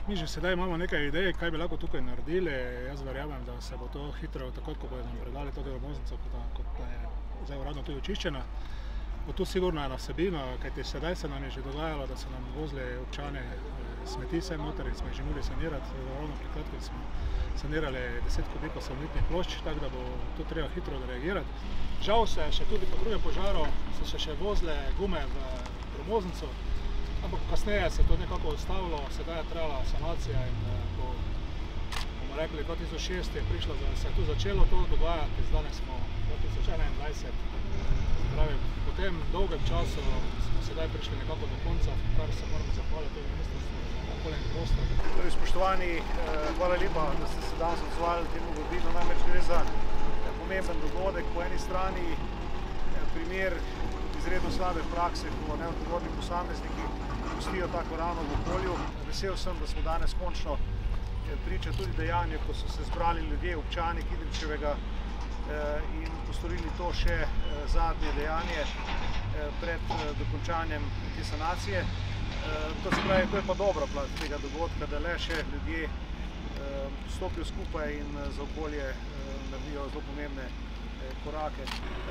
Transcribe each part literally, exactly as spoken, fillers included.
Mi že sedaj imamo nekaj idej, kaj bi lahko tukaj naredili. Jaz verjamem, da se bo to hitro, tako ko bodo nam predali to groboznico, kot da je zdaj uradno tudi očiščena. Bo tu sigurno ena vsebina, kajti sedaj se nam je že dogajalo, da so nam vozili občane smeti sem noter in smo jih že morali sanirati. Ravno pred kratkim smo sanirali deset kubikov salonitnih plošč, tako da bo to treba hitro odreagirati. Žal se še tudi po drugem požaru so se še vozile gume v groboznico, ampak kasneje se je to nekako ustavilo, sedaj je trajala sanacija in po, bomo rekli, dva tisoč šest je prišlo, se je tu začelo to dogajati, zdaj smo dva tisoč enaindvajset. Pravi, po tem dolgem času smo sedaj prišli nekako do konca, kar se moramo zahvaliti tudi Ministrstvu za okolje in prostor. Torej, spoštovani, hvala lepa, da ste se danes odzvali temu vabilu. Namreč gre za pomemben dogodek. Po eni strani primer izredno slabe prakse, ko neodgovorni posamezniki pustijo tako ravno v okolju. Vesel sem, da smo danes končno priča tudi dejanju, ko so se zbrali ljudje, občani Kidričevega in postorili to še zadnje dejanje pred dokončanjem te sanacije. To se pravi, to je pa dobra plat tega dogodka, da le še ljudje stopijo skupaj in za okolje naredijo zelo pomembne korake.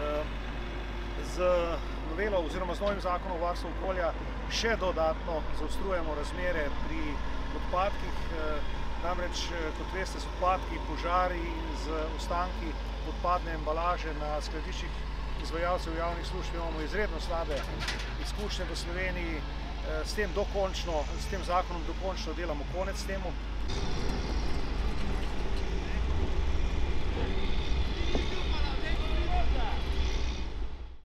Z novelo oziroma z novim zakonom o varstvu okolja še dodatno zaostrujemo razmere pri odpadkih. Namreč, kot veste, z odpadki, požari in z ostanki odpadne embalaže na skladiščih izvajalcev javnih služb imamo izredno slabe izkušnje v Sloveniji. S tem dokončno, s tem zakonom dokončno delamo konec temu.